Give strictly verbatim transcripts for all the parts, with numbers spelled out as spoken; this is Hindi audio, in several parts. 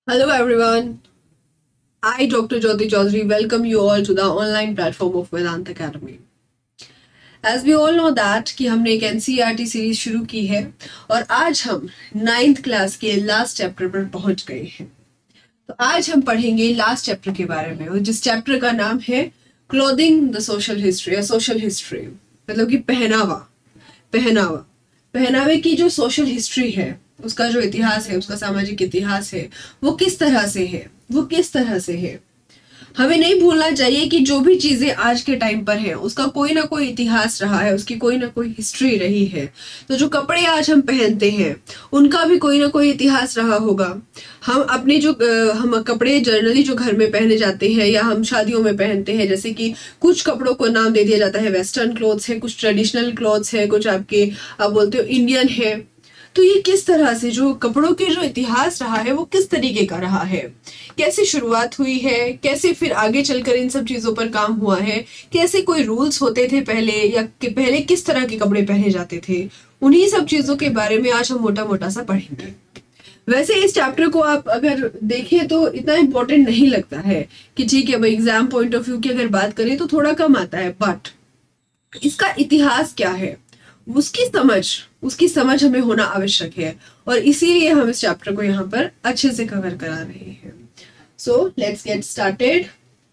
Hello everyone, I Doctor Jyoti Chaudhary welcome you all to the online platform of Vedant Academy. As we all know that कि हमने एक N C E R T series शुरू की है और आज हम नाइन्थ क्लास के लास्ट चैप्टर पर पहुंच गए हैं। तो आज हम पढ़ेंगे लास्ट चैप्टर के बारे में और जिस चैप्टर का नाम है क्लोथिंग द सोशल हिस्ट्री या सोशल हिस्ट्री, मतलब कि पहनावा पहनावा पहनावे की जो सोशल हिस्ट्री है, उसका जो इतिहास है, उसका सामाजिक इतिहास है, वो किस तरह से है वो किस तरह से है। हमें नहीं भूलना चाहिए कि जो भी चीजें आज के टाइम पर है उसका कोई ना कोई इतिहास रहा है, उसकी कोई ना कोई हिस्ट्री रही है। तो जो कपड़े आज हम पहनते हैं उनका भी कोई ना कोई इतिहास रहा होगा। हम अपने जो हम कपड़े जनरली जो घर में पहने जाते हैं या हम शादियों में पहनते हैं, जैसे कि कुछ कपड़ों को नाम दे दिया जाता है वेस्टर्न क्लोथ्स है, कुछ ट्रेडिशनल क्लोथ्स है, कुछ आपके आप बोलते हो इंडियन है। तो ये किस तरह से जो कपड़ों के जो इतिहास रहा है वो किस तरीके का रहा है, कैसे शुरुआत हुई है, कैसे फिर आगे चलकर इन सब चीजों पर काम हुआ है, कैसे कोई रूल्स होते थे पहले या कि पहले किस तरह के कपड़े पहने जाते थे, उन्हीं सब चीजों के बारे में आज हम मोटा मोटा सा पढ़ेंगे। वैसे इस चैप्टर को आप अगर देखें तो इतना इम्पोर्टेंट नहीं लगता है कि ठीक है भाई एग्जाम पॉइंट ऑफ व्यू की अगर बात करें तो थोड़ा कम आता है, बट इसका इतिहास क्या है उसकी समझ उसकी समझ हमें होना आवश्यक है और इसीलिए हम इस चैप्टर को यहाँ पर अच्छे से कवर करा रहे हैं। So let's get started.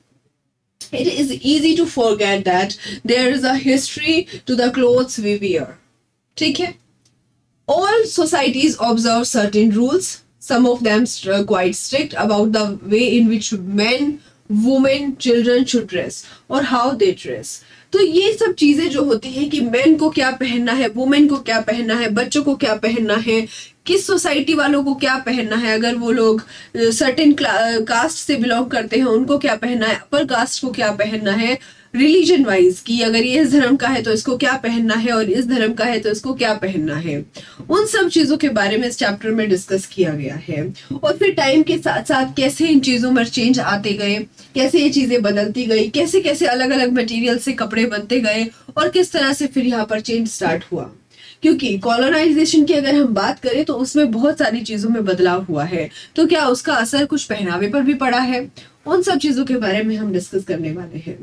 It is easy to forget that there is a history to the clothes we wear. ठीक है, all societies observe certain rules, some of them quite strict about the way in which men, women, children should dress or how they dress. तो ये सब चीजें जो होती हैं कि मेन को क्या पहनना है, वुमेन को क्या पहनना है, बच्चों को क्या पहनना है, किस सोसाइटी वालों को क्या पहनना है, अगर वो लोग सर्टेन कास्ट से बिलोंग करते हैं उनको क्या पहनना है, अपर कास्ट को क्या पहनना है, रिलीजन वाइज कि अगर ये इस धर्म का है तो इसको क्या पहनना है और इस धर्म का है तो इसको क्या पहनना है, उन सब चीजों के बारे में इस चैप्टर में डिस्कस किया गया है। और फिर टाइम के साथ साथ कैसे इन चीजों में चेंज आते गए, कैसे ये चीजें बदलती गई, कैसे कैसे अलग अलग मटेरियल से कपड़े बनते गए और किस तरह से फिर यहाँ पर चेंज स्टार्ट हुआ। क्योंकि कॉलोनाइजेशन की अगर हम बात करें तो उसमें बहुत सारी चीजों में बदलाव हुआ है, तो क्या उसका असर कुछ पहनावे पर भी पड़ा है, उन सब चीजों के बारे में हम डिस्कस करने वाले हैं।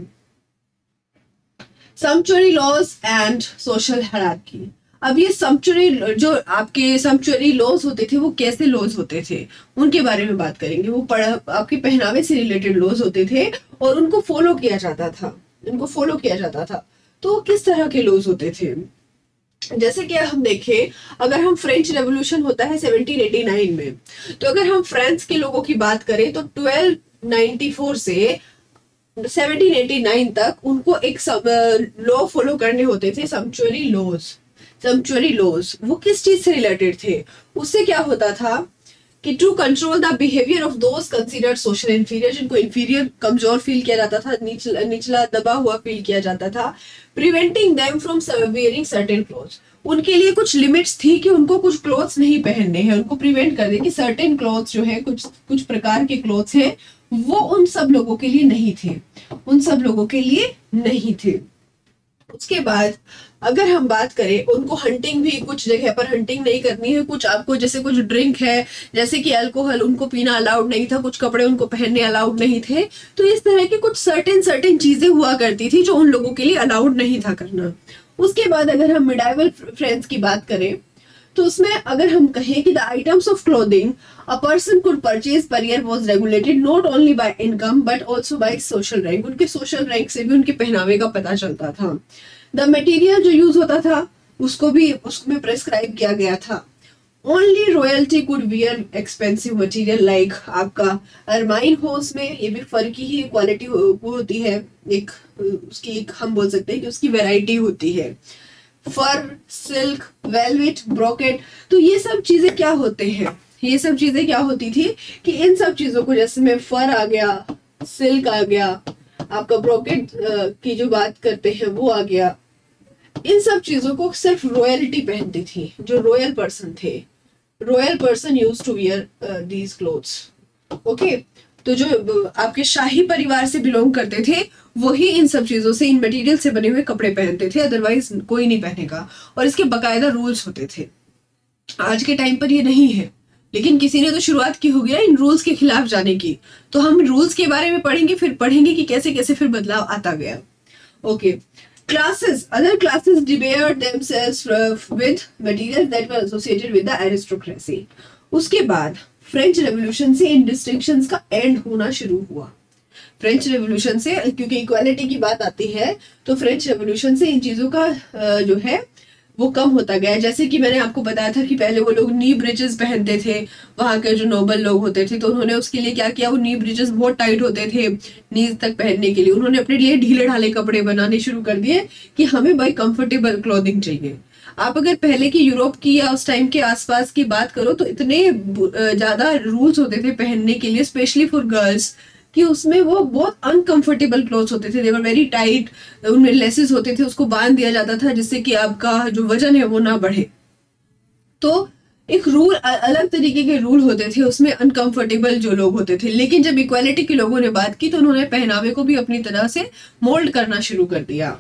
Sumptuary laws and social hierarchy. अब ये सम्पचुरी जो आपके सम्पचुरी लॉज होते थे वो कैसे लॉज होते थे उनके बारे में बात करेंगे। वो आपके पहनावे से रिलेटेड लॉज होते थे और उनको फॉलो किया जाता था उनको फॉलो किया जाता था तो किस तरह के लॉज होते थे। जैसे कि हम देखें, अगर हम फ्रेंच रेवोल्यूशन होता है सेवनटीन एटी नाइन में, तो अगर हम फ्रांस के लोगों की बात करें तो ट्वेल्व नाइंटी फोर से सेवनटीन एटी नाइन तक उनको एक लॉ फॉलो करने होते थे, सम्पचुरी लॉज। सम्पचुरी लॉज वो किस चीज से रिलेटेड थे, उससे क्या होता था कि to control the behaviour of those considered social inferior, जिनको इंफीरियर कमजोर फील किया जाता था, निचला निचला दबा हुआ फील किया जाता था, preventing them from wearing certain clothes. उनके लिए कुछ लिमिट्स थी कि उनको कुछ क्लोथ्स नहीं पहनने हैं, उनको प्रिवेंट कर दे कि सर्टेन क्लोथ्स जो है कुछ कुछ प्रकार के क्लोथ्स हैं वो उन सब लोगों के लिए नहीं थे उन सब लोगों के लिए नहीं थे। उसके बाद अगर हम बात करें, उनको हंटिंग भी कुछ जगह पर हंटिंग नहीं करनी है, कुछ आपको जैसे कुछ ड्रिंक है जैसे कि अल्कोहल उनको पीना अलाउड नहीं था, कुछ कपड़े उनको पहनने अलाउड नहीं थे। तो इस तरह की कुछ सर्टेन सर्टेन चीजें हुआ करती थी जो उन लोगों के लिए अलाउड नहीं था करना। उसके बाद अगर हम मिडाइवल फ्रेंड्स की बात करें तो उसमें अगर हम कहें कि the items of clothing a person could purchase per year was regulated not only by income but also by social rank. उनके सोशल रैंक से भी उनके पहनावे का पता चलता था। द मटेरियल जो यूज होता था उसको भी उसमें प्रेस्क्राइब किया गया था। Only royalty could wear expensive material like आपका अरमाइन हो, उसमें ये भी फर की ही क्वालिटी हो, होती है, एक उसकी एक हम बोल सकते हैं कि उसकी वेराइटी होती है, फर, सिल्क, वेलवेट, ब्रोकेट। तो ये सब चीजें क्या होते हैं ये सब चीजें क्या होती थी कि इन सब चीजों को, जैसे में फर आ गया, सिल्क आ गया, आपका ब्रोकेट की जो बात करते हैं वो आ गया, इन सब चीजों को सिर्फ रॉयल्टी पहनती थी, जो रॉयल पर्सन थे। Royal person used to wear these clothes. Okay, तो जो आपके शाही परिवार से बिलोंग करते थे वही इन सब चीजों से, इन मटेरियल से बने हुए कपड़े पहनते थे, अदरवाइज कोई नहीं पहनेगा। और इसके बकायदा रूल्स होते थे। आज के टाइम पर ये नहीं है, लेकिन किसी ने तो शुरुआत की होगी ना इन रूल्स के खिलाफ जाने की। तो हम रूल्स के बारे में पढ़ेंगे, फिर पढ़ेंगे कि कैसे कैसे फिर बदलाव आता गया। Okay, classes, other classes debated themselves with materials that were associated with the aristocracy. उसके बाद फ्रेंच रेवोल्यूशन से इन डिस्टिंक्शंस का एंड होना शुरू हुआ। फ्रेंच रेवोल्यूशन से, क्योंकि इक्वालिटी की बात आती है, तो फ्रेंच रेवोल्यूशन से इन चीजों का जो है वो कम होता गया। जैसे कि मैंने आपको बताया था कि पहले वो लोग नी ब्रिजेस पहनते थे, वहां के जो नोबल लोग होते थे, तो उन्होंने उसके लिए क्या किया, वो नी ब्रिजेस बहुत टाइट होते थे नीज तक पहनने के लिए, उन्होंने अपने लिए ढीले ढाले कपड़े बनाने शुरू कर दिए कि हमें भाई कंफर्टेबल क्लोथिंग चाहिए। आप अगर पहले की यूरोप की या उस टाइम के आसपास की बात करो तो इतने ज्यादा रूल्स होते थे पहनने के लिए, स्पेशली फॉर गर्ल्स, कि उसमें वो बहुत अनकंफर्टेबल क्लोथ्स होते थे, दे वर वेरी टाइट, उनमें लेसेस होते थे, उसको बांध दिया जाता था जिससे कि आपका जो वजन है वो ना बढ़े। तो एक रूल, अलग तरीके के रूल होते थे उसमें, अनकंफर्टेबल जो लोग होते थे। लेकिन जब इक्वालिटी के लोगों ने बात की तो उन्होंने पहनावे को भी अपनी तरह से मोल्ड करना शुरू कर दिया।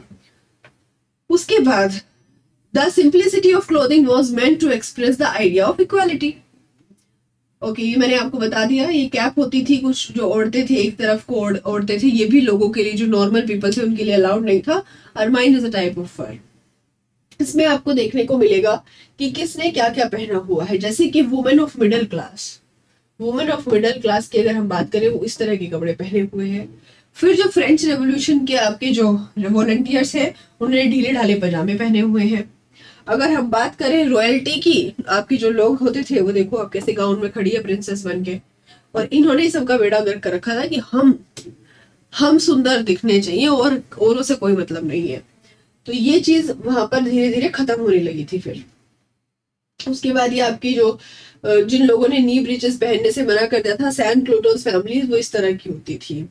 उसके बाद the simplicity of clothing was meant to express the idea of equality. Okay, ये मैंने आपको बता दिया। ये कैप होती थी, कुछ जो ओढ़ते थे एक तरफ को ओढ़ते थे, ये भी लोगों के लिए, जो नॉर्मल पीपल थे उनके लिए अलाउड नहीं था। Ermine is a type of fur. इसमें आपको देखने को मिलेगा कि किसने क्या क्या पहना हुआ है। जैसे कि women of middle class, women of middle class की अगर हम बात करें, वो इस तरह के कपड़े पहने हुए हैं। फिर जो फ्रेंच रेवोल्यूशन के आपके जो वॉलंटियर्स हैं, उन्होंने ढीले ढाले पजामे पहने हुए हैं। अगर हम बात करें रॉयल्टी की, आपकी जो लोग होते थे, वो देखो आप कैसे गाउन में खड़ी है प्रिंसेस बन के, और इन्होंने सबका बेड़ा गर्क कर रखा था कि हम हम सुंदर दिखने चाहिए और औरों से कोई मतलब नहीं है। तो ये चीज वहां पर धीरे धीरे खत्म होने लगी थी। फिर उसके बाद ये आपकी जो जिन लोगों ने नी ब्रीचेस पहनने से मना कर दिया था, सैन क्लोटोस फैमिलीज, वो इस तरह की होती थी।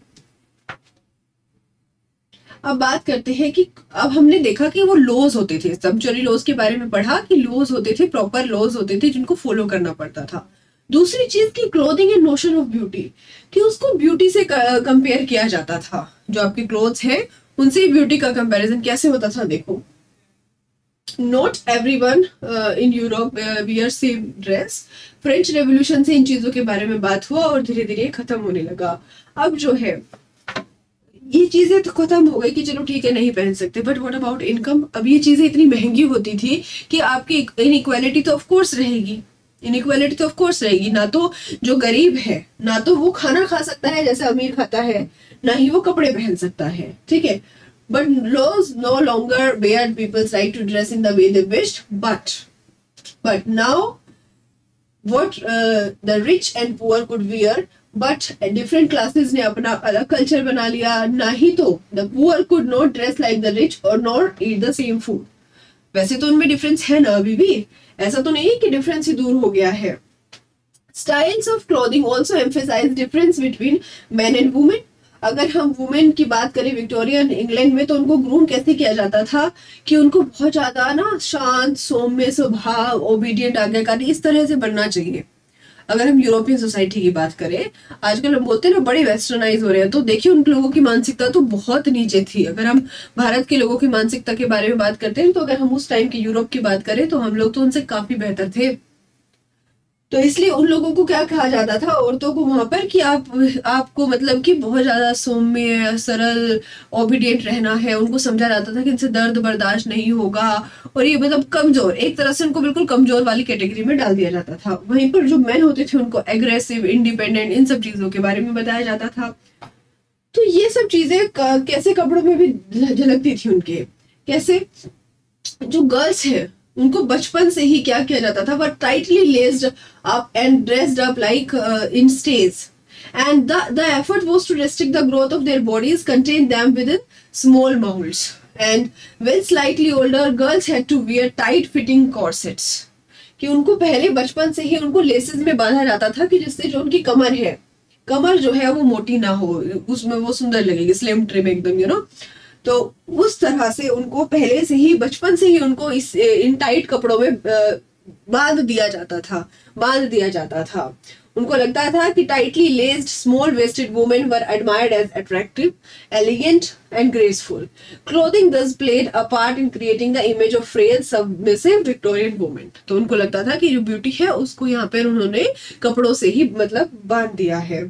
अब बात करते हैं कि अब हमने देखा कि वो लॉज होते थे, सब्चुरी लॉज के बारे में पढ़ा कि लॉज होते थे, प्रॉपर लॉज होते थे जिनको फॉलो करना पड़ता था। दूसरी चीज की clothing and notion of beauty, कि उसको ब्यूटी से कंपेयर किया जाता था। जो आपके क्लोथ्स हैं उनसे ब्यूटी का कंपैरिजन कैसे होता था, देखो। Not everyone in Europe wear same dress. French revolution से इन चीजों के बारे में बात हुआ और धीरे धीरे खत्म होने लगा। अब जो है ये चीजें तो खत्म हो गई कि चलो ठीक है नहीं पहन सकते, बट व्हाट अबाउट इनकम। अब ये चीजें इतनी महंगी होती थी कि आपकी इनइक्वालिटी तो ऑफ कोर्स रहेगी, इनइक्वालिटी तो ऑफ कोर्स रहेगी। ना तो जो गरीब है, ना तो वो खाना खा सकता है जैसे अमीर खाता है, ना ही वो कपड़े पहन सकता है, ठीक है। But laws no longer barred people's right to dress in the way they wished, but but now what uh, the rich and poor could wear, but different classes ने अपना अलग कल्चर बना लिया। ना ही तो the poor could not dress like the rich or not eat the same food। वैसे तो उनमें डिफरेंस है ना अभी भी, ऐसा तो नहीं कि डिफरेंस ही दूर हो गया है। Styles of clothing also emphasize difference between men and women। अगर हम वुमेन की बात करें विक्टोरियन इंग्लैंड में, तो उनको ग्रूम कैसे किया जाता था कि उनको बहुत ज्यादा ना शांत, सौम्य स्वभाव, ओबीडियंट, आज्ञाकारी, इस तरह से बनना चाहिए। अगर हम यूरोपियन सोसाइटी की बात करें, आजकल हम बोलते हैं ना बड़े वेस्टर्नाइज हो रहे हैं, तो देखिए उन लोगों की मानसिकता तो बहुत नीचे थी। अगर हम भारत के लोगों की मानसिकता के बारे में बात करते हैं, तो अगर हम उस टाइम के यूरोप की बात करें तो हम लोग तो उनसे काफी बेहतर थे। तो इसलिए उन लोगों को क्या कहा जाता था, औरतों को वहां पर, कि आप आपको मतलब कि बहुत ज्यादा सौम्य, सरल, ओबीडियंट रहना है। उनको समझा जाता था कि इनसे दर्द बर्दाश्त नहीं होगा, और ये मतलब कमजोर, एक तरह से उनको बिल्कुल कमजोर वाली कैटेगरी में डाल दिया जाता था। वहीं पर जो मैन होते थे उनको एग्रेसिव, इंडिपेंडेंट, इन सब चीजों के बारे में बताया जाता था। तो ये सब चीजें कैसे कपड़ों में भी झलकती थी उनके, कैसे जो गर्ल्स है उनको बचपन से ही क्या किया जाता था, वह tightly laced up and dressed up like in stage, and the the effort was to restrict the growth of their bodies, contain them within small molds, and when slightly older girls had to wear tight fitting corsets। कि उनको पहले बचपन से ही उनको लेसेस में बांधा जाता था कि जिससे जो उनकी कमर है, कमर जो है वो मोटी ना हो, उसमें वो सुंदर लगेगी, स्लिम ट्रिम एकदम, यू नो। तो उस तरह से उनको पहले से ही, बचपन से ही उनको इस इन टाइट कपड़ों में बांध दिया जाता था, बांध दिया जाता था। उनको लगता था कि tightly laced small waisted women were admired as attractive, elegant and graceful. Clothing thus played a part in creating the image of frail, submissive Victorian woman. तो उनको लगता था कि जो ब्यूटी है उसको यहाँ पर उन्होंने कपड़ों से ही मतलब बांध दिया है.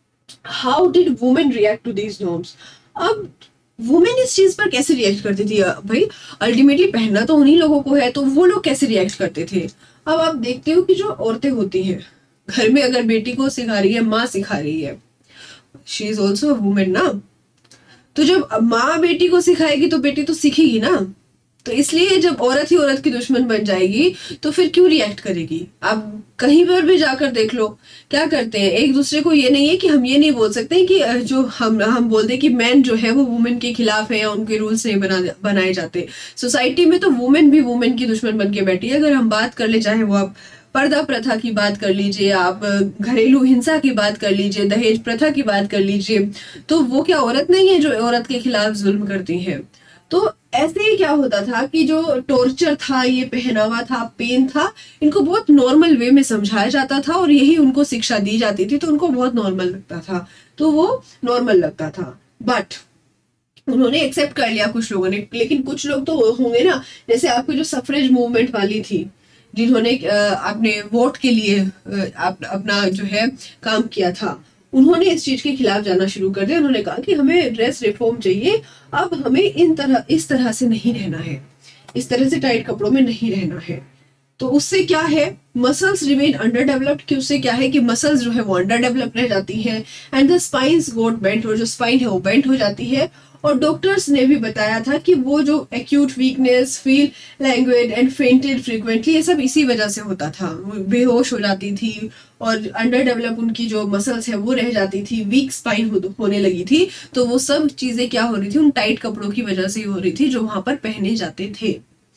How did women react to these norms? अब वुमेन इस चीज पर कैसे रिएक्ट करती थी? भाई अल्टीमेटली पहनना तो उन्हीं लोगों को है, तो वो लोग कैसे रिएक्ट करते थे? अब आप देखते हो कि जो औरतें होती हैं घर में, अगर बेटी को सिखा रही है, माँ सिखा रही है, शी इज ऑल्सो वुमेन ना, तो जब माँ बेटी को सिखाएगी तो बेटी तो सीखेगी ना. तो इसलिए जब औरत ही औरत की दुश्मन बन जाएगी तो फिर क्यों रिएक्ट करेगी? आप कहीं पर भी जाकर देख लो क्या करते हैं एक दूसरे को. ये नहीं है कि हम ये नहीं बोल सकते कि जो हम हम बोल दे कि मैन जो है वो वुमेन के खिलाफ है या उनके रूल्स नहीं बना बनाए जाते. सोसाइटी में तो वुमेन भी वुमेन की दुश्मन बन के बैठी है. अगर हम बात कर ले, चाहे वो आप पर्दा प्रथा की बात कर लीजिए, आप घरेलू हिंसा की बात कर लीजिए, दहेज प्रथा की बात कर लीजिए, तो वो क्या औरत नहीं है जो औरत के खिलाफ जुल्म करती है? तो ऐसे ही क्या होता था कि जो टॉर्चर था, ये पहनावा था, पेन था, इनको बहुत नॉर्मल वे में समझाया जाता था और यही उनको शिक्षा दी जाती थी, तो उनको बहुत नॉर्मल लगता था, तो वो नॉर्मल लगता था. बट उन्होंने एक्सेप्ट कर लिया कुछ लोगों ने. लेकिन कुछ लोग तो होंगे ना, जैसे आपकी जो सफरेज मूवमेंट वाली थी, जिन्होंने अपने वोट के लिए अपना जो है काम किया था, उन्होंने इस चीज के खिलाफ जाना शुरू कर दिया. उन्होंने कहा कि हमें ड्रेस रिफॉर्म चाहिए, अब हमें इन तरह इस तरह से नहीं रहना है, इस तरह से टाइट कपड़ों में नहीं रहना है. तो उससे क्या है, मसल्स रिमेन अंडर डेवलप्ड, कि उससे क्या है कि मसल्स जो है वो अंडर डेवलप रह जाती हैं, and the spines got bent, और जो स्पाइन है वो बेंट हो जाती है. और डॉक्टर्स ने भी बताया था कि वो जो acute weakness, feel languid and fainted frequently, ये सब इसी वजह से होता था. वो बेहोश हो जाती थी और अंडर डेवलप उनकी जो मसल्स है वो रह जाती थी, वीक स्पाइन हो, होने लगी थी. तो वो सब चीजें क्या हो रही थी, उन टाइट कपड़ों की वजह से हो रही थी जो वहां पर पहने जाते थे.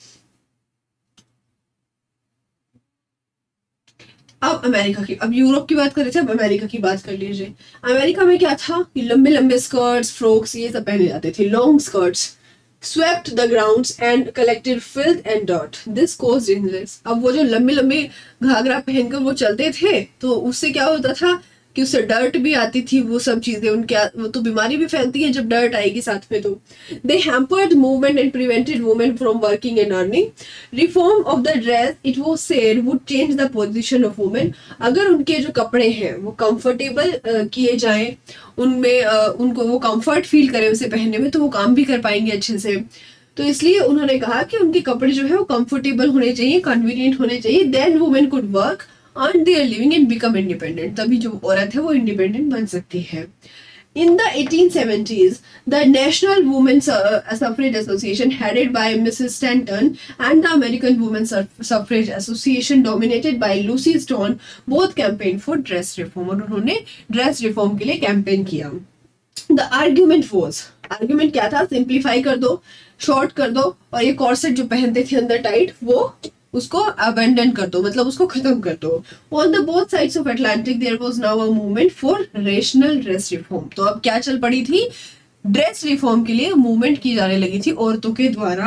अब अमेरिका की, अब यूरोप की बात कर रहे थे, अब अमेरिका की बात कर लीजिए. अमेरिका में क्या था कि लंबे लंबे स्कर्ट्स, फ्रॉक्स, ये सब पहने जाते थे. Long skirts swept the grounds and collected filth and dirt. This caused illness. अब वो जो लंबे लंबे घाघरा पहनकर वो चलते थे, तो उससे क्या होता था कि उससे डर्ट भी आती थी, वो सब चीजें उनके, वो तो बीमारी भी फैलती है जब डर्ट आएगी साथ में. तो they hampered movement and prevented women from working and earning. Reform of the dress, it was said, would change the position of women. अगर उनके जो कपड़े हैं वो कंफर्टेबल किए जाएं, उनमें uh, उनको वो कंफर्ट फील करें उसे पहनने में, तो वो काम भी कर पाएंगे अच्छे से. तो इसलिए उन्होंने कहा कि उनके कपड़े जो है वो कंफर्टेबल होने चाहिए, कन्वीनियंट होने चाहिए. Then women could work, earn their living and become independent. तभी जो औरत है वो इंडिपेंडेंट बन सकती है. In the eighteen seventies, the National Women's Suffrage Association, headed by Missus Stanton, and the American Women's Suffrage Association, dominated by Lucy Stone, both campaigned for dress reform. और उन्होंने ड्रेस रिफॉर्म के लिए कैंपेन किया. The argument was, argument क्या था, सिंप्लीफाई कर दो, शॉर्ट कर दो, और ये कॉर्सेट जो पहनते थे अंदर टाइट, वो उसको अबेंडन कर दो, मतलब उसको खत्म कर दो. On the both sides of Atlantic there was now a movement for rational dress reform. तो अब क्या चल पड़ी थी, ड्रेस रिफॉर्म के लिए मूवमेंट की जाने लगी थी औरतों के द्वारा.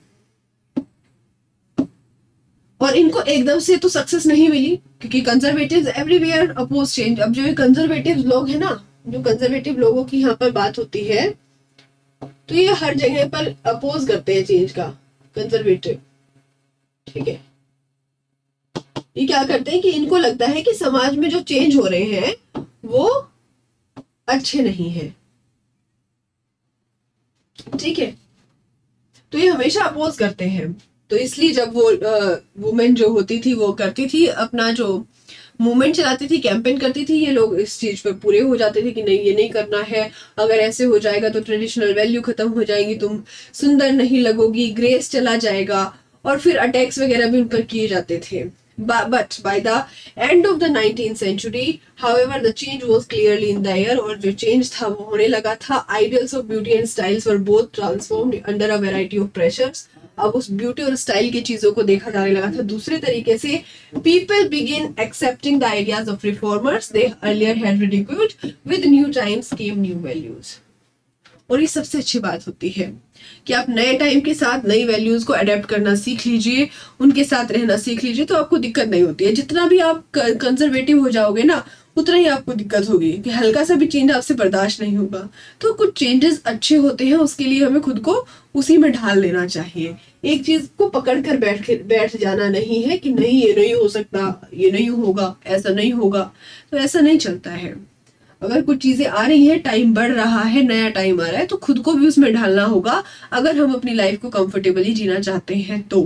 और इनको एकदम से तो सक्सेस नहीं मिली, क्योंकि कंजर्वेटिव्स एवरीवेयर अपोज चेंज. अब जो कंजर्वेटिव लोग हैं ना, जो कंजर्वेटिव लोगों की यहाँ पर बात होती है, तो ये हर जगह पर अपोज करते हैं चेंज का, कंजर्वेटिव. ठीक है, ये क्या करते हैं कि इनको लगता है कि समाज में जो चेंज हो रहे हैं वो अच्छे नहीं है. ठीक है, तो ये हमेशा अपोज करते हैं. तो इसलिए जब वो वुमेन जो होती थी वो करती थी, अपना जो मूवमेंट चलाती थी, कैंपेन करती थी, ये लोग इस चीज पर पूरे हो जाते थे कि नहीं, ये नहीं करना है, अगर ऐसे हो जाएगा तो ट्रेडिशनल वैल्यू खत्म हो जाएगी, तुम सुंदर नहीं लगोगी, ग्रेस चला जाएगा, और फिर अटैक्स वगैरह भी उन पर किए जाते थे. But by the end of the nineteenth century, however, the change was clearly in the air. और जो change था वो होने लगा था. Ideals of beauty and styles were both transformed under a variety of pressures. अब उस ब्यूटी और स्टाइल की चीजों को देखा जाने लगा था दूसरे तरीके से. People begin accepting the ideas of reformers they earlier had ridiculed. With new times came new values. और ये सबसे अच्छी बात होती है कि आप नए टाइम के साथ नई वैल्यूज को अडेप्ट करना सीख लीजिए, उनके साथ रहना सीख लीजिए, तो आपको दिक्कत नहीं होती है। जितना भी आप कंजर्वेटिव हो जाओगे ना, उतना ही आपको दिक्कत होगी कि हल्का सा भी चेंज आपसे बर्दाश्त नहीं होगा। तो कुछ चेंजेस अच्छे होते हैं, उसके लिए हमें खुद को उसी में ढाल लेना चाहिए। एक चीज को पकड़ कर बैठ बैठ जाना नहीं है कि नहीं ये नहीं हो सकता, ये नहीं होगा, ऐसा नहीं होगा, तो ऐसा नहीं चलता है। अगर कुछ चीजें आ रही है, टाइम बढ़ रहा है, नया टाइम आ रहा है, तो खुद को भी उसमें ढालना होगा अगर हम अपनी लाइफ को कंफर्टेबली जीना चाहते हैं तो।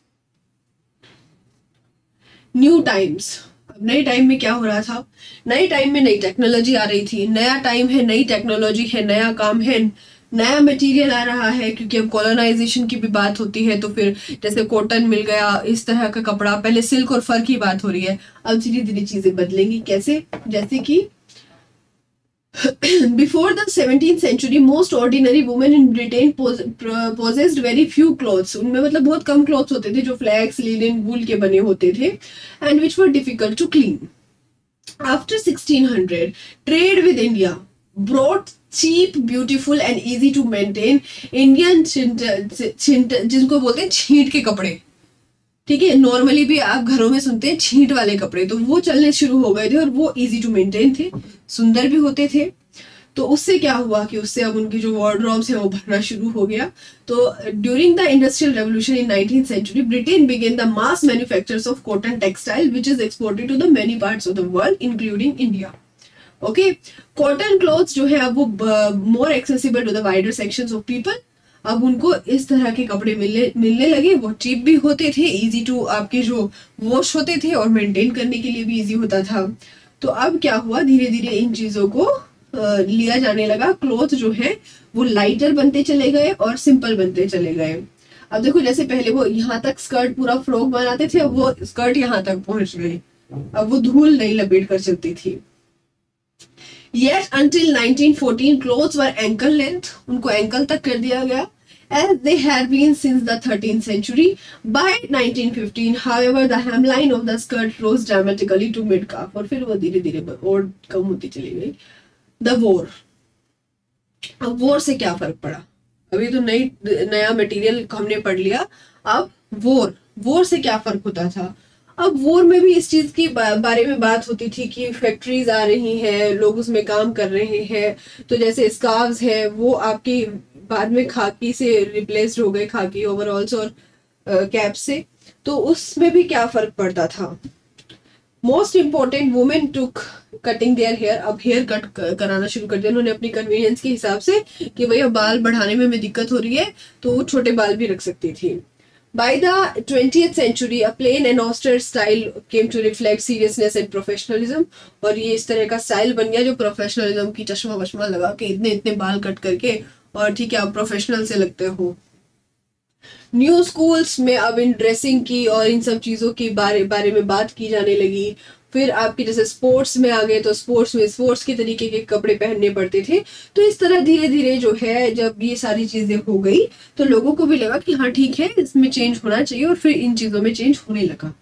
न्यू टाइम्स, अब नए टाइम में क्या हो रहा था, नए टाइम में नई टेक्नोलॉजी आ रही थी। नया टाइम है, नई टेक्नोलॉजी है, नया काम है, नया मटेरियल आ रहा है, क्योंकि अब कॉलोनाइजेशन की भी बात होती है। तो फिर जैसे कॉटन मिल गया, इस तरह का कपड़ा, पहले सिल्क और फर की बात हो रही है, अब धीरे धीरे चीजें बदलेंगी। कैसे, जैसे कि Before the seventeenth century, most ordinary women in Britain pos possessed very few clothes. उनमें मतलब बहुत कम clothes होते थे जो flax, linen, wool के बने होते थे, and which were difficult to clean. After sixteen hundred, trade with India brought cheap, beautiful and easy to maintain Indian जिनको बोलते हैं छींट के कपड़े, ठीक है। नॉर्मली भी आप घरों में सुनते हैं छींट वाले कपड़े, तो वो चलने शुरू हो गए थे और वो इजी टू मेंटेन थे, सुंदर भी होते थे। तो उससे क्या हुआ कि उससे अब उनकी जो वार्डरोब्स है वो भरना शुरू हो गया। तो during the industrial revolution in nineteenth century, Britain began the mass manufacturers of cotton textile which is exported to the many parts of the world including India. Okay, cotton clothes जो है अब वो more accessible to the wider sections of people. अब उनको इस तरह के कपड़े मिलने मिलने लगे, वो चीप भी होते थे, इजी टू आपके जो वॉश होते थे और मेंटेन करने के लिए भी इजी होता था। तो अब क्या हुआ, धीरे धीरे इन चीजों को आ, लिया जाने लगा। क्लॉथ जो है वो लाइटर बनते चले गए और सिंपल बनते चले गए। अब देखो, जैसे पहले वो यहाँ तक स्कर्ट पूरा फ्रॉक बनाते थे, अब वो स्कर्ट यहाँ तक पहुंच गई, अब वो धूल नहीं लपेट कर चलती थी। Yet until nineteen fourteen, clothes were ankle length. उनको एंकल तक कर दिया गया, as they had been since the thirteenth century. By nineteen fifteen, however, the hemline of the skirt rose dramatically to mid calf, और फिर वो धीरे धीरे और कम होती चली गई। The war. अब war से क्या फर्क पड़ा, अभी तो नई नया मटेरियल हमने पढ़ लिया, अब war war से क्या फर्क होता था। अब वॉर में भी इस चीज की बा, बारे में बात होती थी कि फैक्ट्रीज आ रही हैं, लोग उसमें काम कर रहे हैं, तो जैसे स्कार्व्स है वो आपकी बाद में खाकी से रिप्लेस्ड हो गए, खाकी ओवरऑल्स और कैप से। तो उसमें भी क्या फर्क पड़ता था। Most important, women took cutting their hair, अब हेयर कट कराना शुरू कर दिया उन्होंने अपनी कन्वीनियंस के हिसाब से कि भैया बाल बढ़ाने में हमें दिक्कत हो रही है, तो वो छोटे बाल भी रख सकती थी। By the twentieth century, a plain and austere style came to reflect seriousness and professionalism, और ये इस तरह का स्टाइल बन गया जो प्रोफेशनलिज्म की चश्मा वश्मा लगा के इतने इतने बाल कट करके, और ठीक है आप प्रोफेशनल से लगते हो। न्यू स्कूल्स में अब इन ड्रेसिंग की और इन सब चीजों के बारे बारे में बात की जाने लगी। फिर आपकी जैसे स्पोर्ट्स में आ गए तो स्पोर्ट्स में स्पोर्ट्स के तरीके के कपड़े पहनने पड़ते थे। तो इस तरह धीरे धीरे जो है जब ये सारी चीजें हो गई तो लोगों को भी लगा कि हाँ ठीक है इसमें चेंज होना चाहिए, और फिर इन चीजों में चेंज होने लगा।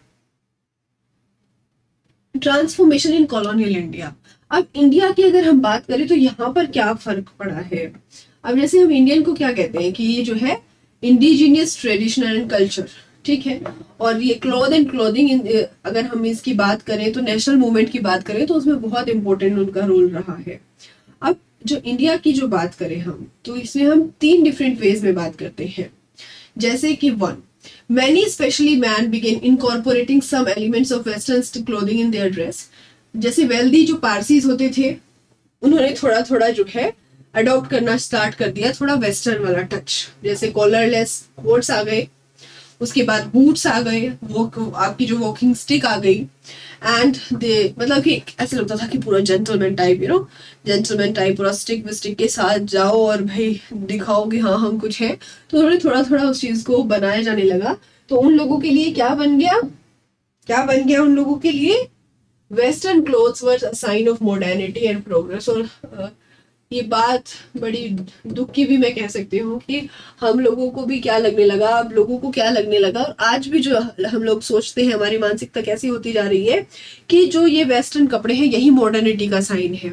ट्रांसफॉर्मेशन इन कॉलोनियल इंडिया, अब इंडिया की अगर हम बात करें तो यहाँ पर क्या फर्क पड़ा है। अब जैसे हम इंडियन को क्या कहते हैं कि ये जो है इंडिजीनियस ट्रेडिशनल एंड कल्चर, ठीक है, और ये क्लॉथ एंड क्लोथिंग अगर हम इसकी बात करें तो नेशनल मूवमेंट की बात करें तो उसमें बहुत इंपॉर्टेंट उनका रोल रहा है। अब जो इंडिया की जो बात करें हम तो इसमें हम तीन डिफरेंट वेज में बात करते हैं। जैसे कि one, many specially men began incorporating some elements of western clothing in their dress. जैसे वेल्दी जो पारसीज होते थे उन्होंने थोड़ा थोड़ा जो है अडॉप्ट करना स्टार्ट कर दिया, थोड़ा वेस्टर्न वाला टच, जैसे कॉलरलेस कोट्स आ गए, उसके बाद बूट्स आ गए, वो आपकी जो वॉकिंग स्टिक आ गई, एंड दे मतलब कि ऐसे लगता था कि पूरा gentleman type, you know gentleman type, पूरा स्टिक विस्टिक के साथ जाओ और भाई दिखाओ कि हाँ हम कुछ है। तो थोड़ा थोड़ा थोड़ा उस चीज को बनाया जाने लगा। तो उन लोगों के लिए क्या बन गया, क्या बन गया उन लोगों के लिए, western clothes were sign of modernity and progress. और uh, ये बात बड़ी दुख की भी मैं कह सकती हूँ कि हम लोगों को भी क्या लगने लगा, अब लोगों को क्या लगने लगा, और आज भी जो हम लोग सोचते हैं, हमारी मानसिकता कैसी होती जा रही है कि जो ये वेस्टर्न कपड़े हैं यही मॉडर्निटी का साइन है।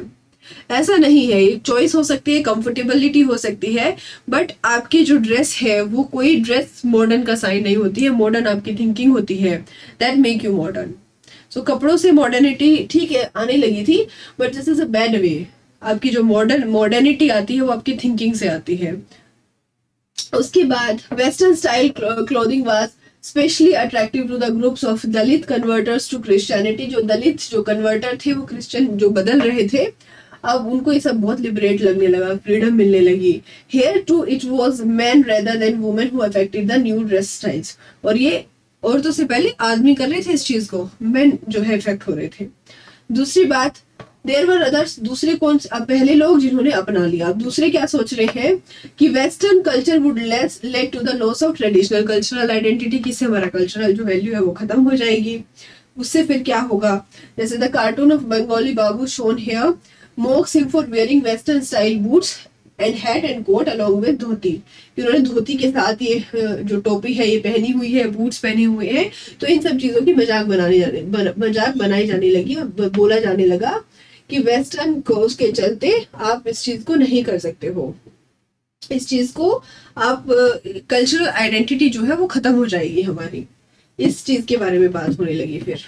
ऐसा नहीं है, ये चॉइस हो सकती है, कंफर्टेबिलिटी हो सकती है, बट आपकी जो ड्रेस है वो कोई ड्रेस मॉडर्न का साइन नहीं होती है। मॉडर्न आपकी थिंकिंग होती है, that make you modern. So कपड़ों से मॉडर्निटी ठीक है आने लगी थी, but this is a bad way. आपकी जो मॉडर्न मॉडर्निटी आती है वो आपकी थिंकिंग से आती है। उसके बाद western style clothing was specially attractive to the groups of Dalit converters to Christianity. जो दलित जो कन्वर्टर थे वो क्रिश्चियन जो बदल रहे थे, अब उनको ये सब बहुत लिबरेट लगने लगा, फ्रीडम मिलने लगी। Here too it was men rather than women who affected the new dress styles. और ये औरतों से पहले आदमी कर रहे थे इस चीज को, मेन जो है इफेक्ट हो रहे थे। दूसरी बात, देयर वर अदर्स, दूसरे कौन, अब पहले लोग जिन्होंने अपना लिया, अब दूसरे क्या सोच रहे हैं कि western culture would less lead to the loss of traditional cultural identity, किससे हमारा कल्चरल जो वैल्यू है वो खत्म हो जाएगी। उससे फिर क्या होगा, जैसे the cartoon of Bengali babu shown here mocks him for wearing western style boots and hat and coat along with dhoti. इन्होंने धोती के साथ ये जो टोपी है ये पहनी हुई है, बूट्स पहने हुए हैं, तो इन सब चीजों की मजाक बनाने जाने बन, मजाक बनाई जाने लगी और बोला जाने लगा कि वेस्टर्न कोर्स के चलते आप इस चीज को नहीं कर सकते हो, इस चीज को आप कल्चरल आइडेंटिटी जो है वो खत्म हो जाएगी हमारी। इस चीज के बारे में बात होने लगी। फिर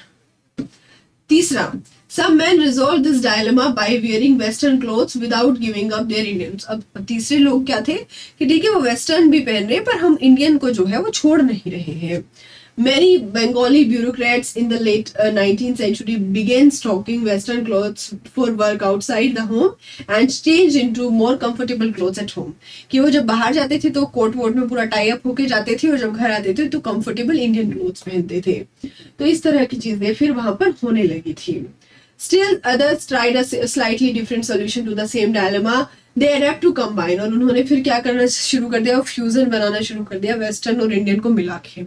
तीसरा, some men resolve this dilemma by wearing western clothes without giving up their Indians। अब तीसरे लोग क्या थे कि ठीक है वो वेस्टर्न भी पहन रहे हैं पर हम इंडियन को जो है वो छोड़ नहीं रहे हैं। Many Bengali bureaucrats in the late uh, nineteenth century began stocking Western clothes for work outside the home and changed into more comfortable clothes at home। कि वो जब बाहर जाते थे तो कोट वोट में पूरा टाई अप होके जाते थे और जब घर आते थे तो कंफर्टेबल इंडियन क्लोथ्स पहनते थे। तो इस तरह की चीजें फिर वहां पर होने लगी थी। Still others tried a slightly different solution to the same dilemma. They adapt to combine। और उन्होंने फिर क्या करना शुरू कर दिया, फ्यूजन बनाना शुरू कर दिया वेस्टर्न और इंडियन को मिला के।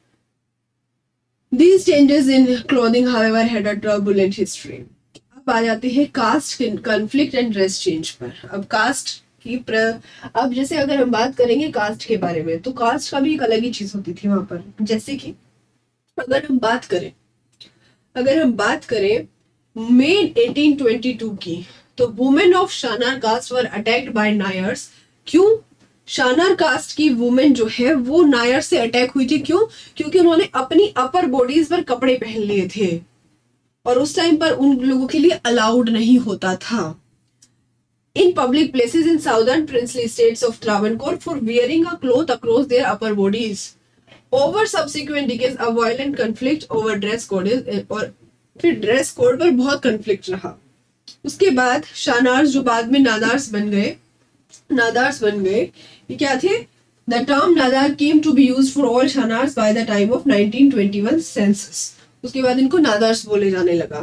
These changes in clothing, however, had a turbulent history। अब आ जाते हैं caste conflict and dress change पर। अब कास्ट की प्र... अब जैसे अगर हम बात करेंगे कास्ट के बारे में तो कास्ट का भी एक अलग ही चीज होती थी वहां पर। जैसे कि अगर हम बात करें अगर हम बात करें मई एटीन ट्वेंटी टू की, तो women of Shanar caste were attacked by Nairs. क्यों? शानार कास्ट की वुमेन जो है वो नायर से अटैक हुई थी। क्यों? क्योंकि उन्होंने अपनी अपर बॉडीज पर कपड़े पहन लिए थे और उस टाइम पर उन लोगों के लिए अलाउड नहीं होता था। In public places in southern princely states of Travancore for wearing a cloth across their upper bodies. Over subsequent decades a violent conflict over dress code, और फिर ड्रेस कोड पर बहुत कॉन्फ्लिक्ट रहा। उसके बाद शानार्स जो बाद में नादार्स बन गए नादार्स बन गए ये क्या थे? The term Nadar came to be used for all Shanars by the time of nineteen twenty one census. उसके बाद इनको नादार्स बोले जाने लगा।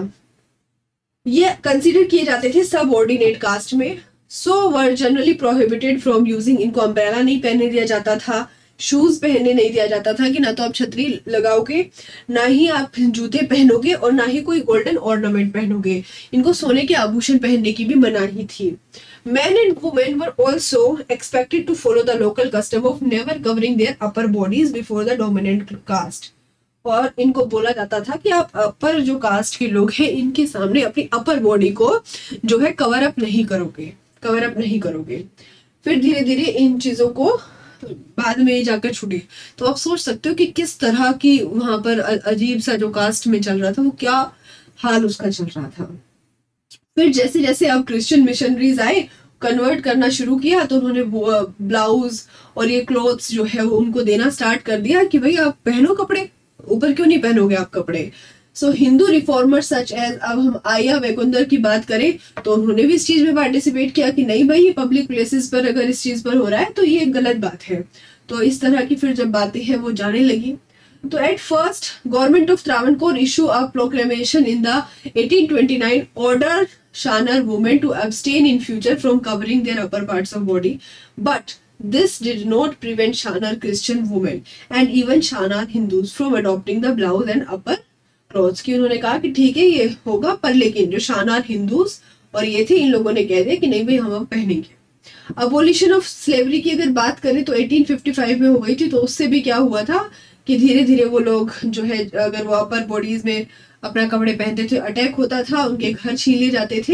ये कंसीडर किए जाते थे सब ऑर्डिनेट कास्ट में। So were generally prohibited from using. इनको अम्ब्रेला नहीं पहनने दिया जाता था, शूज पहनने नहीं दिया जाता था कि ना तो आप छतरी लगाओगे, ना ही आप जूते पहनोगे और ना ही कोई गोल्डन ऑर्नामेंट पहनोगे। इनको सोने के आभूषण पहनने की भी मनाही थी। Men and women were also expected to follow the local custom of never covering their upper bodies before the dominant caste। और इनको बोला जाता था कि आप अपर जो कास्ट के लोग हैं इनके सामने अपनी अपर बॉडी को जो है कवर अप नहीं करोगे कवर अप नहीं करोगे। फिर धीरे धीरे इन चीजों को बाद में जाकर छूटी। तो आप सोच सकते हो कि किस तरह की वहां पर अजीब सा जो कास्ट में चल रहा था, वो क्या हाल उसका चल रहा था। फिर जैसे जैसे अब क्रिश्चियन मिशनरीज आए, कन्वर्ट करना शुरू किया, तो उन्होंने ब्लाउज और ये क्लोथ्स जो है वो उनको देना स्टार्ट कर दिया कि भाई आप पहनो कपड़े, ऊपर क्यों नहीं पहनोगे आप कपड़े। So Hindu reformers such as, अब हम आया वेकुंदर की बात करें तो उन्होंने भी इस चीज में पार्टिसिपेट किया कि नहीं भाई पब्लिक प्लेसेस पर अगर इस चीज पर हो रहा है तो ये गलत बात है। तो इस तरह की फिर जब बातें हैं वो जाने लगी। तो at first government of Travancore issue a proclamation in the eighteen twenty nine order Shanar women to abstain in future from covering their upper parts of body, but this did not prevent Shanar Christian women and even Shanar Hindus from adopting the blouse and upper clothes। कि उन्होंने कहा कि ठीक है ये होगा, पर लेकिन जो शानार हिंदूस और ये थे इन लोगों ने कह दिया कि नहीं भाई हम अब पहनेंगे। अबोलिशन ऑफ स्लेवरी की अगर बात करें तो एटीन फिफ्टी फाइव में हो गई थी। तो उससे भी क्या हुआ था कि धीरे धीरे वो लोग जो है अगर वो अपर बॉडीज में अपना कपड़े पहनते थे अटैक होता था, उनके घर छीन लिए जाते थे।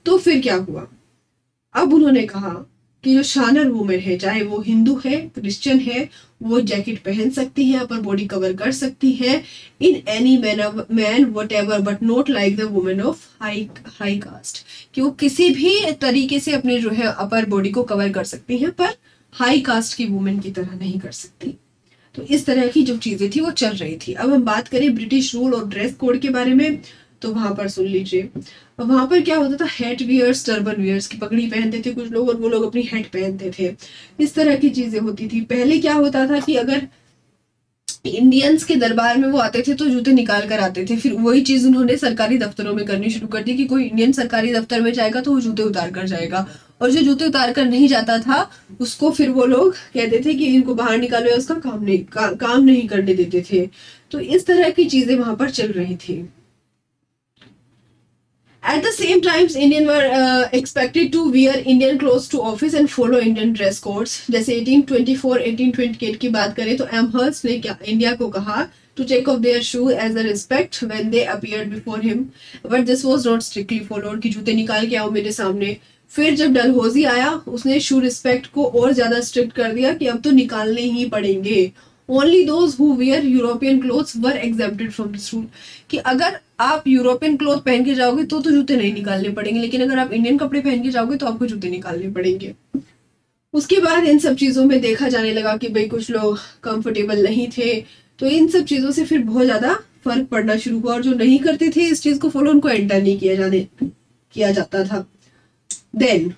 तो फिर क्या हुआ, अब उन्होंने कहा कि जो शानर वुमेन है, चाहे वो हिंदू है, क्रिश्चियन है, वो जैकेट पहन सकती है, अपर बॉडी कवर कर सकती है in any manner whatever, but not like the women of high high caste, कि वो किसी भी तरीके से अपने जो है अपर बॉडी को कवर कर सकती हैं, पर हाई कास्ट की वुमेन की तरह नहीं कर सकती। तो इस तरह की जो चीजें थी वो चल रही थी। अब हम बात करें ब्रिटिश रूल और ड्रेस कोड के बारे में, तो वहां पर सुन लीजिए, वहां पर क्या होता था, हेट वियर्स, टर्बन वियर्स की पगड़ी पहनते थे कुछ लोग, और वो लोग अपनी हेट पहनते थे, इस तरह की चीजें होती थी। पहले क्या होता था कि अगर इंडियंस के दरबार में वो आते थे तो जूते निकाल कर आते थे, फिर वही चीज उन्होंने सरकारी दफ्तरों में करनी शुरू कर दी कि कोई इंडियन सरकारी दफ्तर में जाएगा तो वो जूते उतार कर जाएगा, और जो जूते उतार कर नहीं जाता था उसको फिर वो लोग कहते थे कि इनको बाहर निकालो, या उसका काम नहीं का, काम नहीं करने देते थे। तो इस तरह की चीजें वहां पर चल रही थी। At the same times, Indian were uh, expected to wear Indian clothes to office and follow Indian dress codes. जैसे eighteen twenty-four, eighteen twenty-eight की बात करें तो एमहर्स्ट ने क्या इंडिया को कहा to take off their shoe as a respect when they appeared before him, but this was not strictly followed, कि जूते निकाल के आओ मेरे सामने। फिर जब डलहौजी आया उसने शू रिस्पेक्ट को और ज्यादा स्ट्रिक्ट कर दिया कि अब तो निकालने ही पड़ेंगे। Only those who wear European clothes were exempted from this rule, कि अगर आप यूरोपियन क्लोथ पहन के जाओगे तो तो जूते नहीं निकालने पड़ेंगे, लेकिन अगर आप इंडियन कपड़े पहन के जाओगे तो आपको जूते निकालने पड़ेंगे। उसके बाद इन सब चीजों में देखा जाने लगा कि भाई कुछ लोग कंफर्टेबल नहीं थे, तो इन सब चीजों से फिर बहुत ज्यादा फर्क पड़ना शुरू हुआ, और जो नहीं करते थे इस चीज को फॉलो, उनको एंटर नहीं किया जाने किया जाता था। देन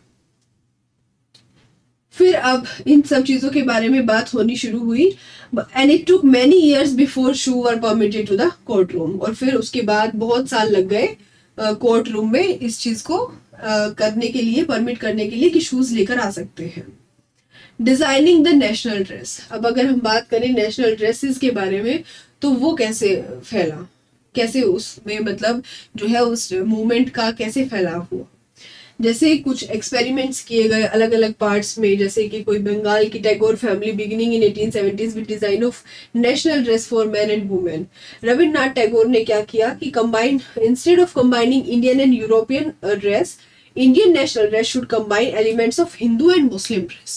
फिर अब इन सब चीजों के बारे में बात होनी शुरू हुई, and it took many years before shoe were permitted to the court room, और फिर उसके बाद बहुत साल लग गए कोर्ट रूम में इस चीज को uh, करने के लिए, परमिट करने के लिए कि शूज लेकर आ सकते हैं। डिजाइनिंग द नेशनल ड्रेस, अब अगर हम बात करें नेशनल ड्रेसेस के बारे में तो वो कैसे फैला, कैसे उसमें मतलब जो है उस मूवमेंट का कैसे फैलाव हुआ। जैसे कुछ एक्सपेरिमेंट्स किए गए अलग अलग पार्ट्स में, जैसे कि कोई बंगाल की Tagore family beginning in eighteen seventies with design of national dress for men and women. Rabindranath Tagore ने क्या किया कि combine, instead of combining Indian and European dress, Indian national dress should combine elements of Hindu and Muslim dress,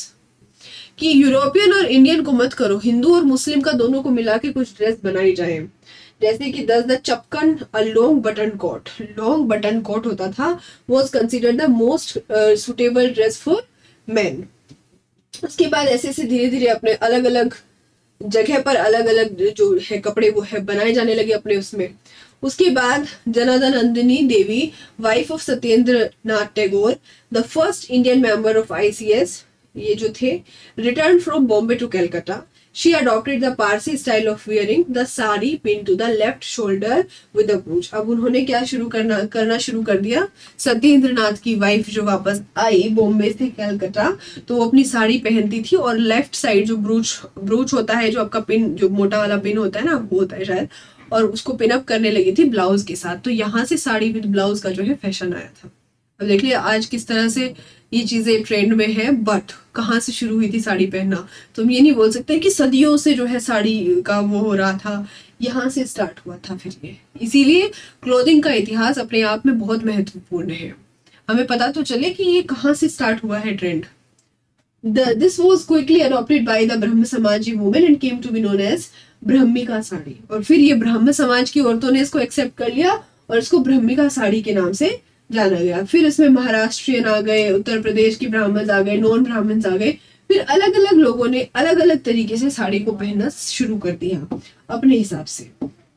कि यूरोपियन और इंडियन को मत करो, हिंदू और मुस्लिम का दोनों को मिला के कुछ ड्रेस बनाई जाए। जैसे कि दस the chapkan a long button coat, long button coat होता था, was considered the most suitable dress for men. उसके बाद ऐसे ऐसे धीरे धीरे अपने अलग अलग जगह पर अलग अलग जो है कपड़े वो है बनाए जाने लगे अपने उसमें। उसके बाद Jnanadanandini Devi, wife of Satyendra Nath Tagore, the first Indian member of I C S, ये जो थे, return from Bombay to Calcutta. She adopted the Parsi style of wearing the sari pinned to the left shoulder with a brooch. अब उन्होंने क्या शुरू करना करना शुरू कर दिया, सत्येंद्र नाथ की वाइफ जो वापस आई बॉम्बे से कलकत्ता, तो वो अपनी साड़ी पहनती थी और लेफ्ट साइड जो ब्रूच ब्रूच होता है, जो आपका पिन, जो मोटा वाला पिन होता है ना, वो होता है शायद, और उसको पिन अप करने लगी थी ब्लाउज के साथ। तो यहाँ से साड़ी विद ब्लाउज का जो है फैशन आया था। अब देख लिया आज किस तरह से ये चीजें ट्रेंड में है, बट कहाँ से शुरू हुई थी साड़ी पहनना, तो हम ये नहीं बोल सकते कि सदियों से जो है साड़ी का वो हो रहा था, यहाँ से स्टार्ट हुआ था फिर ये। इसीलिए क्लोथिंग का इतिहास अपने आप में बहुत महत्वपूर्ण है, हमें पता तो चले कि ये कहाँ से स्टार्ट हुआ है trend. This was quickly adopted by the Brahmo Samaji women and came to be known as Brahmika sari, और फिर ये ब्रह्म समाज की औरतों ने इसको एक्सेप्ट कर लिया और इसको ब्रह्मिका साड़ी के नाम से जाना गया। फिर इसमें महाराष्ट्रियन आ गए, उत्तर प्रदेश के ब्राह्मण आ गए, नॉन ब्राह्मण आ गए, फिर अलग अलग लोगों ने अलग अलग तरीके से साड़ी को पहनना शुरू कर दिया अपने हिसाब से।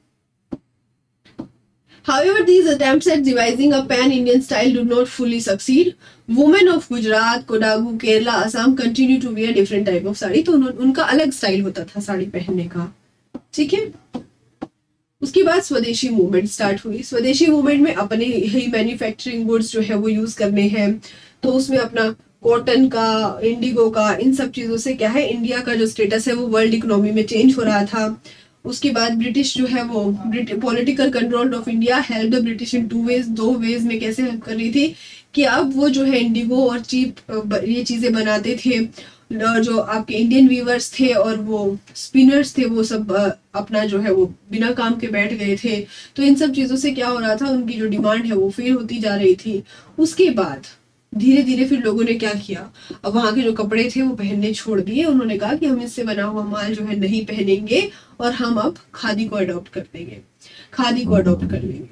However, these attempts at devising a pan-Indian style did not fully succeed. Women of Gujarat, Kodagu, Kerala, Assam continue to wear different type of sari, तो उनका अलग स्टाइल होता था साड़ी पहनने का, ठीक है। उसके बाद स्वदेशी मूवमेंट स्टार्ट हुई। स्वदेशी मूवमेंट में अपने ही मैन्युफैक्चरिंग गुड्स जो है वो यूज करने हैं, तो उसमें अपना कॉटन का, इंडिगो का, इन सब चीजों से क्या है, इंडिया का जो स्टेटस है वो वर्ल्ड इकोनॉमी में चेंज हो रहा था। उसके बाद ब्रिटिश जो है वो political control of India help the British in two ways, दो वेज में कैसे हेल्प कर रही थी कि अब वो जो है इंडिगो और चीप ये चीजें बनाते थे, जो आपके इंडियन वीवर्स थे और वो स्पिनर्स थे वो सब अपना जो है वो बिना काम के बैठ गए थे। तो इन सब चीज़ों से क्या हो रहा था, उनकी जो डिमांड है वो फेल होती जा रही थी। उसके बाद धीरे धीरे फिर लोगों ने क्या किया, अब वहाँ के जो कपड़े थे वो पहनने छोड़ दिए। उन्होंने कहा कि हम इससे बना हुआ माल जो है नहीं पहनेंगे और हम अब खादी को अडॉप्ट कर देंगे, खादी को अडॉप्ट कर लेंगे।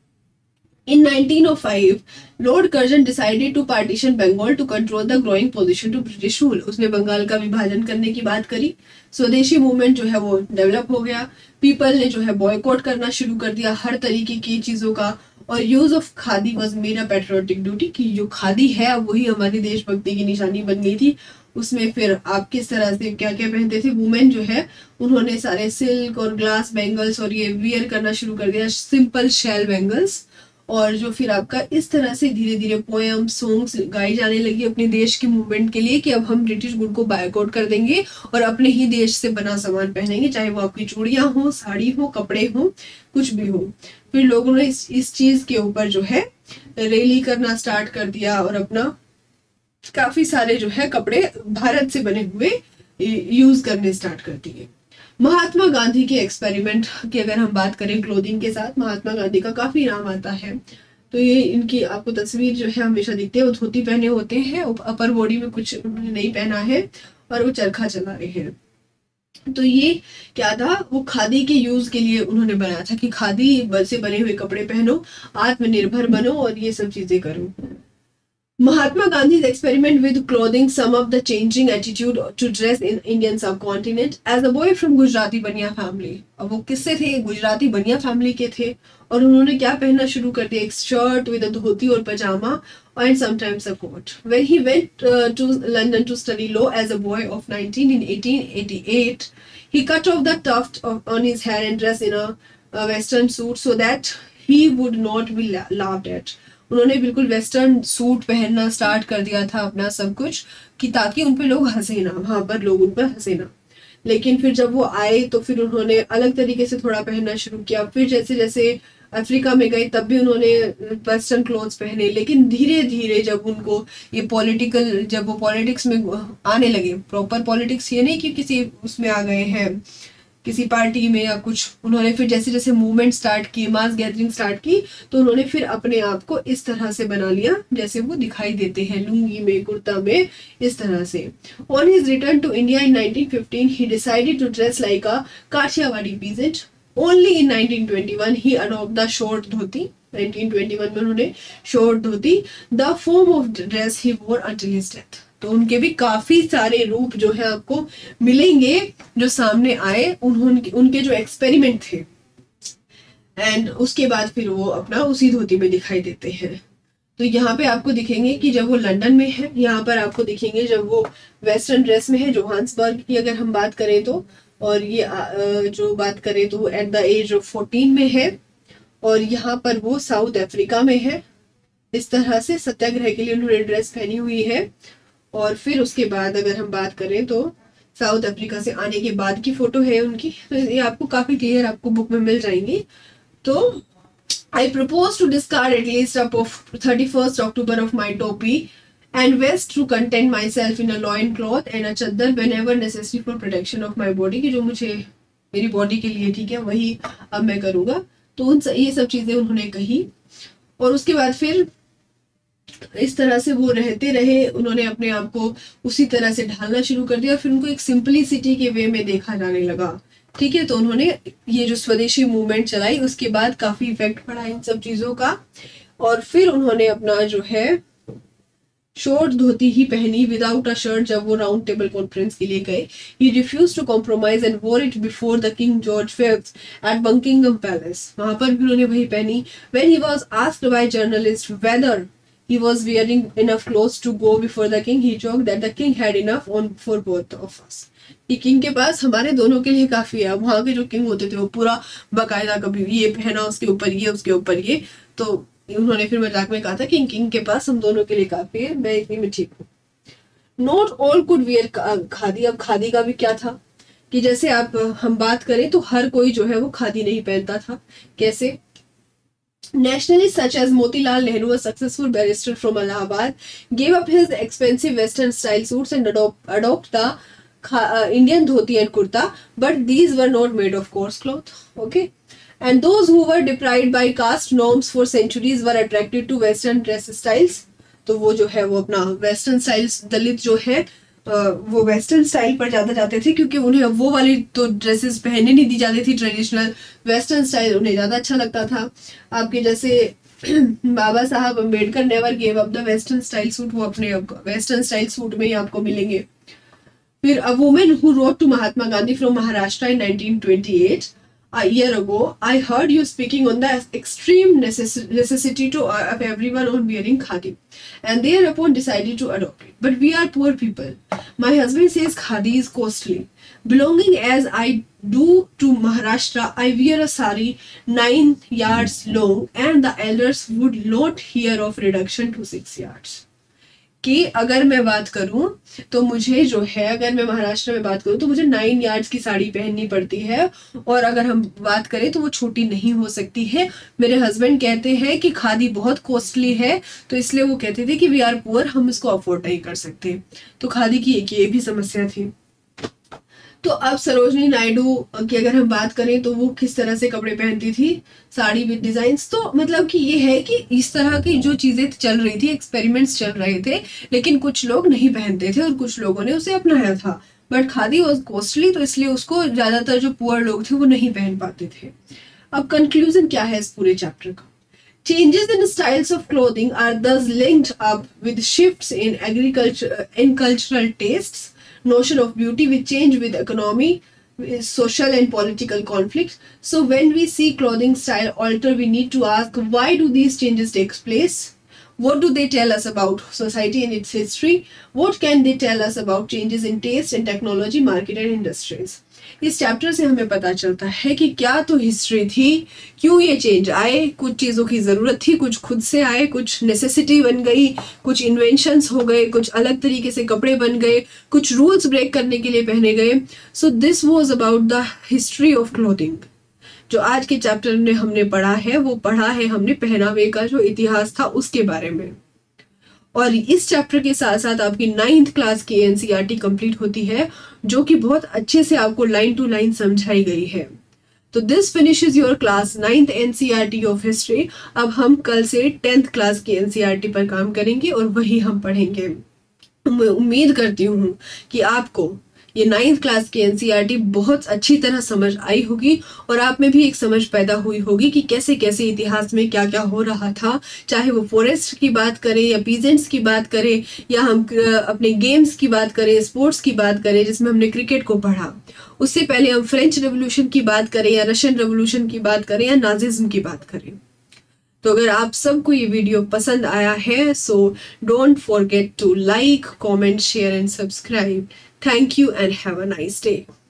In nineteen oh five, Lord Curzon decided to partition Bengal to control the growing position to British rule. उसने बंगाल का विभाजन करने की बात करी। स्वदेशी मूवमेंट जो है वो डेवलप हो गया। पीपल ने जो है बॉयकॉट करना शुरू कर दिया हर तरीके की चीज़ों का। और use of khadi was made a patriotic duty, कि जो खादी है वही हमारी देशभक्ति की निशानी बन गई थी। उसमें फिर आप किस तरह से क्या क्या पहनते थे, वुमेन जो है उन्होंने सारे सिल्क और ग्लास बैंगल्स और ये वियर करना शुरू कर दिया, सिंपल शेल बैंगल्स। और जो फिर आपका इस तरह से धीरे धीरे पोएम सॉन्ग्स गाई जाने लगी अपने देश के मूवमेंट के लिए, कि अब हम ब्रिटिश गुड को बायकॉट कर देंगे और अपने ही देश से बना सामान पहनेंगे, चाहे वो आपकी चूड़ियां हो, साड़ी हो, कपड़े हो, कुछ भी हो। फिर लोगों ने इस इस चीज के ऊपर जो है रैली करना स्टार्ट कर दिया और अपना काफी सारे जो है कपड़े भारत से बने हुए यूज करने स्टार्ट कर दिए। महात्मा गांधी के एक्सपेरिमेंट की अगर हम बात करें क्लोथिंग के साथ, महात्मा गांधी का काफी नाम आता है। तो ये इनकी आपको तस्वीर जो है हमेशा दिखती है, वो धोती पहने होते हैं, अपर बॉडी में कुछ उन्होंने नहीं पहना है और वो चरखा चला रहे हैं। तो ये क्या था, वो खादी के यूज के लिए उन्होंने बनाया था कि खादी से बने हुए कपड़े पहनो, आत्मनिर्भर बनो और ये सब चीजें करो। Mahatma Gandhi's experiment with clothing sum up the changing attitude to dress in Indian subcontinent. As a boy from Gujarati Baniya family, अब वो किससे थे, गुजराती बनिया फैमिली के थे। और उन्होंने क्या पहनना शुरू कर दिया, एक शर्ट विद अ धोती और पजामा and sometimes a coat. When he went uh, to London to study law as a boy of nineteen in eighteen eighty-eight, he cut off the tuft of, on his hair and dressed in a, a western suit so that he would not be la laughed at. उन्होंने बिल्कुल वेस्टर्न सूट पहनना स्टार्ट कर दिया था अपना सब कुछ, कि ताकि उन पे लोग हंसे ना, वहां पर लोग उन पर हंसे ना। लेकिन फिर जब वो आए तो फिर उन्होंने अलग तरीके से थोड़ा पहनना शुरू किया। फिर जैसे जैसे अफ्रीका में गए तब भी उन्होंने वेस्टर्न क्लोथ्स पहने। लेकिन धीरे धीरे जब उनको ये पॉलिटिकल, जब वो पॉलिटिक्स में आने लगे, प्रॉपर पॉलिटिक्स, ये नहीं कि किसी उसमें आ गए हैं किसी पार्टी में या कुछ, उन्होंने फिर जैसे जैसे मूवमेंट स्टार्ट की, मास गैदरिंग स्टार्ट की, तो उन्होंने फिर अपने आप को इस तरह से बना लिया जैसे वो दिखाई देते हैं, लुंगी में, कुर्ता में, इस तरह से। On his return to India in nineteen fifteen he decided to dress like a Kathiawadi peasant. Only in nineteen twenty one he adopt the short dhoti. Nineteen twenty one में उन्होंने short dhoti, the form of dress he wore until his death. तो उनके भी काफी सारे रूप जो है आपको मिलेंगे जो सामने आए, उन्होंने उनके जो एक्सपेरिमेंट थे, एंड उसके बाद फिर वो अपना उसी धोती में दिखाई देते हैं। तो यहाँ पे आपको दिखेंगे कि जब वो लंदन में है, यहाँ पर आपको दिखेंगे जब वो वेस्टर्न ड्रेस में है, जोहान्सबर्ग की अगर हम बात करें तो, और ये जो बात करें तो at the age of fourteen में है, और यहाँ पर वो साउथ अफ्रीका में है। इस तरह से सत्याग्रह के लिए उन्होंने ड्रेस पहनी हुई है। और फिर उसके बाद अगर हम बात करें तो साउथ अफ्रीका से आने के बाद की फोटो है उनकी, तो ये आपको काफी क्लियर आपको बुक में मिल जाएंगी। तो I propose to discard at least up of thirty first October of my topi and vest to content myself in a loincloth and a chaddar whenever necessary for protection of my body, की जो मुझे मेरी बॉडी के लिए ठीक है वही अब मैं करूंगा। तो उन ये सब चीजें उन्होंने कही। और उसके बाद फिर इस तरह से वो रहते रहे, उन्होंने अपने आप को उसी तरह से ढालना शुरू कर दिया। फिर उनको एक सिंपलिसिटी के वे में देखा जाने लगा, ठीक है। तो उन्होंने ये जो स्वदेशी मूवमेंट चलाई, उसके बाद काफी इफेक्ट पड़ा इन सब चीजों का। और फिर उन्होंने अपना जो है शॉर्ट धोती ही पहनी विदाउट अ शर्ट जब वो राउंड टेबल कॉन्फ्रेंस के लिए गए। He refuse to compromise and wore it before the King George Fifth at Buckingham Palace. वहां पर भी उन्होंने वही पहनी। When he was asked by journalist whether he was wearing enough clothes to go before the king, he joked that the king had enough on for both of us. कि किंग के पास हमारे दोनों के लिए काफी है। वहां के जो किंग होते थे वो पूरा बकायदा कभी ये पहना, उसके ऊपर ये, उसके ऊपर ये। तो उन्होंने फिर मजाक में कहा था कि किंग के पास हम दोनों के लिए काफी है, मैं इतनी में ठीक हूँ। Not all could wear khadi. अब खादी का भी क्या था कि जैसे आप हम बात करें तो हर कोई जो है वो खादी नहीं पहनता था। कैसे Nationalists such as Motilal Nehru, a successful barrister from Allahabad, gave up his expensive Western style suits and adopt, adopt the uh, Indian dhoti and kurta, but these were not made of coarse cloth. Okay. And those who were deprived by caste norms for centuries were attracted to Western dress styles. तो वो जो है वो अपना वेस्टर्न स्टाइल्स, दलित जो है वो वेस्टर्न स्टाइल पर ज़्यादा जाते थे, क्योंकि उन्हें वो वाली तो ड्रेसेस पहनने नहीं दी जाती थी ट्रेडिशनल, वेस्टर्न स्टाइल उन्हें ज़्यादा अच्छा लगता था. आपके जैसे Baba Saheb Ambedkar never gave up the western style suit, वो अपने वेस्टर्न स्टाइल सूट में ही आपको मिलेंगे. फिर a women who wrote to Mahatma Gandhi from Maharashtra in nineteen twenty eight, a year ago, I heard you speaking on the extreme necess- necessity to uh, of everyone on wearing khadi, and thereupon decided to adopt it. But we are poor people. My husband says khadi is costly. Belonging as I do to Maharashtra, I wear a sari nine yards long, and the elders would not hear of reduction to six yards. कि अगर मैं बात करूं तो मुझे जो है, अगर मैं महाराष्ट्र में बात करूं तो मुझे नाइन यार्ड्स की साड़ी पहननी पड़ती है, और अगर हम बात करें तो वो छोटी नहीं हो सकती है. मेरे हस्बैंड कहते हैं कि खादी बहुत कॉस्टली है, तो इसलिए वो कहते थे कि वी आर पुअर, हम इसको अफोर्ड नहीं कर सकते. तो खादी की एक ये भी समस्या थी. तो अब सरोजनी नायडू की अगर हम बात करें तो वो किस तरह से कपड़े पहनती थी, साड़ी विद डिजाइन्स. तो मतलब कि ये है कि इस तरह की जो चीजें चल रही थी, एक्सपेरिमेंट्स चल रहे थे, लेकिन कुछ लोग नहीं पहनते थे और कुछ लोगों ने उसे अपनाया था. बट खादी वॉज कॉस्टली, तो इसलिए उसको ज्यादातर जो पुअर लोग थे वो नहीं पहन पाते थे. अब कंक्लूजन क्या है इस पूरे चैप्टर का? Changes in styles of clothing are thus linked up with shifts in agriculture, in cultural tastes, notion of beauty, which change with economy, with social and political conflicts. So when we see clothing style alter, we need to ask, why do these changes take place? What do they tell us about society and its history? What can they tell us about changes in taste and technology, market and industries? इस चैप्टर से हमें पता चलता है कि क्या तो हिस्ट्री थी, क्यों ये चेंज आए, कुछ चीज़ों की ज़रूरत थी, कुछ खुद से आए, कुछ नेसेसिटी बन गई, कुछ इन्वेंशंस हो गए, कुछ अलग तरीके से कपड़े बन गए, कुछ रूल्स ब्रेक करने के लिए पहने गए. So this was about the history of clothing. जो आज के चैप्टर में हमने पढ़ा है वो पढ़ा है हमने पहनावे का जो इतिहास था उसके बारे में. और इस चैप्टर के साथ साथ आपकी नाइन्थ क्लास की एनसीईआरटी कंप्लीट होती है, जो कि बहुत अच्छे से आपको लाइन टू लाइन समझाई गई है. तो this finishes your class ninth NCERT of history. अब हम कल से टेंथ क्लास की एनसीईआरटी पर काम करेंगे और वही हम पढ़ेंगे. मैं उम्मीद करती हूँ कि आपको ये नाइन्थ क्लास की एनसीईआरटी बहुत अच्छी तरह समझ आई होगी और आप में भी एक समझ पैदा हुई होगी कि कैसे कैसे इतिहास में क्या क्या हो रहा था, चाहे वो फॉरेस्ट की बात करें या पीजेंट्स की बात करें या हम अपने गेम्स की बात करें, स्पोर्ट्स की बात करें जिसमें हमने क्रिकेट को पढ़ा. उससे पहले हम फ्रेंच रेवोल्यूशन की बात करें या रशियन रेवोल्यूशन की बात करें या नाजिज्म की बात करें. तो अगर आप सबको ये वीडियो पसंद आया है, so don't forget to like, comment, share and subscribe. Thank you and have a nice day.